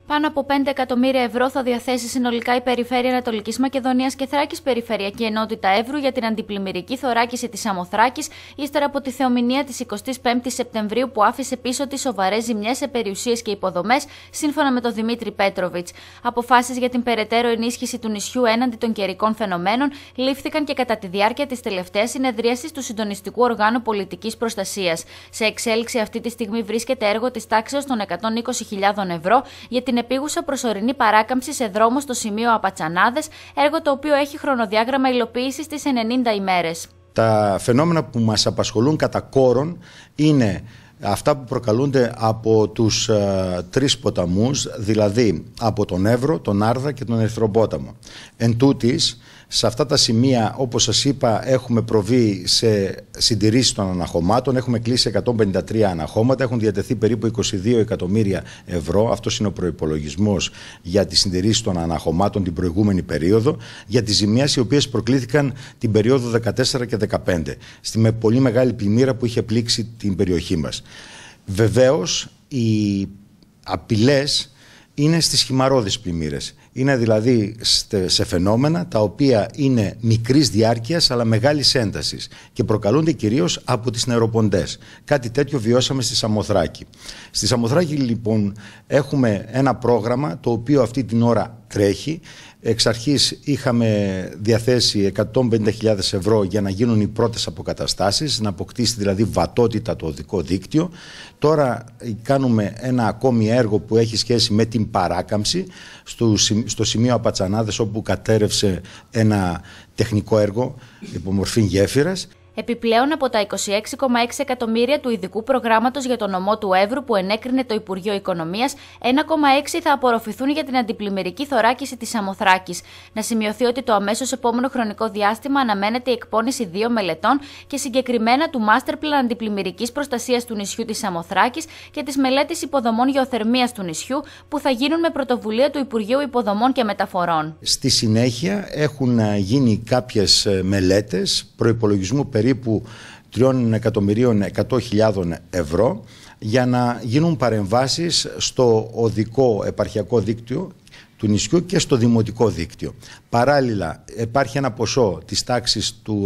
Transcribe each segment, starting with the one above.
Πάνω από 5 εκατομμύρια ευρώ θα διαθέσει συνολικά η Περιφέρεια Ανατολικής Μακεδονίας και Θράκης Περιφερειακή Ενότητα Εύρου για την αντιπλημμυρική θωράκιση της Σαμοθράκης, ύστερα από τη θεομηνία της 25ης Σεπτεμβρίου που άφησε πίσω τις σοβαρές ζημιές σε περιουσίες και υποδομές, σύμφωνα με τον Δημήτρη Πέτροβιτς. Αποφάσεις για την περαιτέρω ενίσχυση του νησιού έναντι των καιρικών φαινομένων λήφθηκαν και κατά τη διάρκεια της τελευταίας συνεδρίασης του Συντονιστικού Οργάνου Πολιτικής Προστασίας. Σε εξέλιξη αυτή τη στιγμή βρίσκεται έργο της τάξεως των 120.000 ευρώ για την επίγουσα προσωρινή παράκαμψη σε δρόμο στο σημείο Απατσανάδες, έργο το οποίο έχει χρονοδιάγραμμα υλοποίησης στις 90 ημέρες. Τα φαινόμενα που μας απασχολούν κατά κόρον είναι αυτά που προκαλούνται από τους τρεις ποταμούς, δηλαδή από τον Εύρο, τον Άρδα και τον Ερυθροπόταμο. Εν τούτης, σε αυτά τα σημεία, όπως σας είπα, έχουμε προβεί σε συντηρήσεις των αναχωμάτων, έχουμε κλείσει 153 αναχώματα, έχουν διατεθεί περίπου 22 εκατομμύρια ευρώ, αυτός είναι ο προϋπολογισμός για τις συντηρήσεις των αναχωμάτων την προηγούμενη περίοδο, για τις ζημίες οι οποίες προκλήθηκαν την περίοδο 14 και 15, με πολύ μεγάλη πλημμύρα που είχε πλήξει την περιοχή μας. Βεβαίως, οι απειλές είναι στις χυμαρώδεις πλημμύρες. Είναι δηλαδή σε φαινόμενα τα οποία είναι μικρής διάρκειας αλλά μεγάλης έντασης και προκαλούνται κυρίως από τις νεροποντές. Κάτι τέτοιο βιώσαμε στη Σαμοθράκη. Στη Σαμοθράκη λοιπόν έχουμε ένα πρόγραμμα το οποίο αυτή την ώρα τρέχει. Εξ αρχής είχαμε διαθέσει 150.000 ευρώ για να γίνουν οι πρώτες αποκαταστάσεις, να αποκτήσει δηλαδή βατότητα το οδικό δίκτυο. Τώρα κάνουμε ένα ακόμη έργο που έχει σχέση με την παράκαμψη στο σημείο Απατσανάδες, όπου κατέρευσε ένα τεχνικό έργο υπομορφή γέφυρας. Επιπλέον, από τα 26,6 εκατομμύρια του ειδικού προγράμματος για τον νομό του Εύρου που ενέκρινε το Υπουργείο Οικονομίας, 1,6 θα απορροφηθούν για την αντιπλημμυρική θωράκιση της Σαμοθράκης. Να σημειωθεί ότι το αμέσως επόμενο χρονικό διάστημα αναμένεται η εκπόνηση 2 μελετών και συγκεκριμένα του Master Plan Αντιπλημμυρικής Προστασίας του νησιού της Σαμοθράκης και της μελέτης υποδομών γεωθερμίας του νησιού, που θα γίνουν με πρωτοβουλία του Υπουργείου Υποδομών και Μεταφορών. Στη συνέχεια έχουν γίνει κάποιες μελέτες προϋπολογισμού περίπου 3.100.000 ευρώ για να γίνουν παρεμβάσεις στο οδικό επαρχιακό δίκτυο του νησιού και στο δημοτικό δίκτυο. Παράλληλα υπάρχει ένα ποσό της τάξης του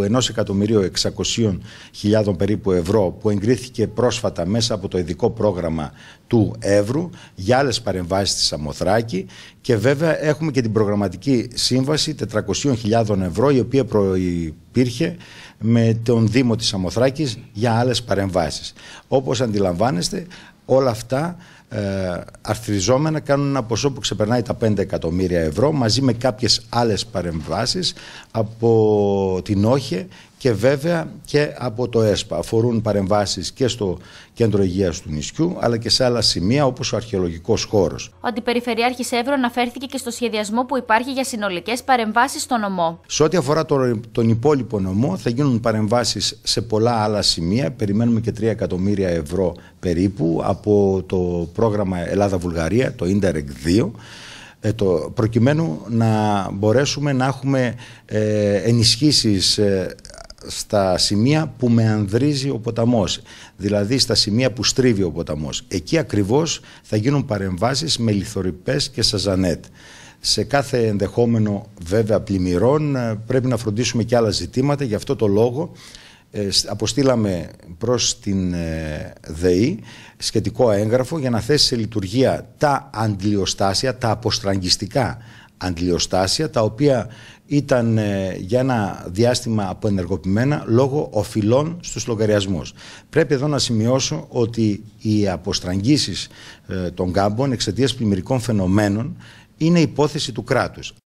1.600.000 περίπου ευρώ που εγκρίθηκε πρόσφατα μέσα από το ειδικό πρόγραμμα του Εύρου για άλλες παρεμβάσεις στη Σαμοθράκη, και βέβαια έχουμε και την προγραμματική σύμβαση 400.000 ευρώ η οποία προϋπήρχε με τον Δήμο της Σαμοθράκης για άλλες παρεμβάσεις. Όπως αντιλαμβάνεστε, όλα αυτά αρθριζόμενα κάνουν ένα ποσό που ξεπερνάει τα 5 εκατομμύρια ευρώ, μαζί με κάποιες άλλες παρεμβάσεις από την ΟΧΕ και βέβαια και από το ΕΣΠΑ. Αφορούν παρεμβάσεις και στο Κέντρο Υγείας του νησιού, αλλά και σε άλλα σημεία όπως ο αρχαιολογικός χώρος. Ο Αντιπεριφερειάρχης Εύρου αναφέρθηκε και στο σχεδιασμό που υπάρχει για συνολικές παρεμβάσεις στο νομό. Σε ό,τι αφορά τον υπόλοιπο νομό, θα γίνουν παρεμβάσεις σε πολλά άλλα σημεία. Περιμένουμε και 3 εκατομμύρια ευρώ περίπου από το πρόγραμμα Ελλάδα-Βουλγαρία, το Ίντερεκ 2. Προκειμένου να μπορέσουμε να έχουμε ενισχύσεις στα σημεία που μεανδρίζει ο ποταμός, δηλαδή στα σημεία που στρίβει ο ποταμός. Εκεί ακριβώς θα γίνουν παρεμβάσεις με λιθορυπές και σαζανέτ. Σε κάθε ενδεχόμενο βέβαια πλημμυρών πρέπει να φροντίσουμε και άλλα ζητήματα. Γι' αυτό το λόγο αποστήλαμε προς την ΔΕΗ σχετικό έγγραφο για να θέσει σε λειτουργία τα αντιλιοστάσια, τα αποστραγγιστικά αντιλιοστάσια, τα οποία ήταν για ένα διάστημα αποενεργοποιημένα λόγω οφειλών στους λογαριασμούς. Πρέπει εδώ να σημειώσω ότι οι αποστραγγίσεις των κάμπων εξαιτίας πλημμυρικών φαινομένων είναι υπόθεση του κράτους.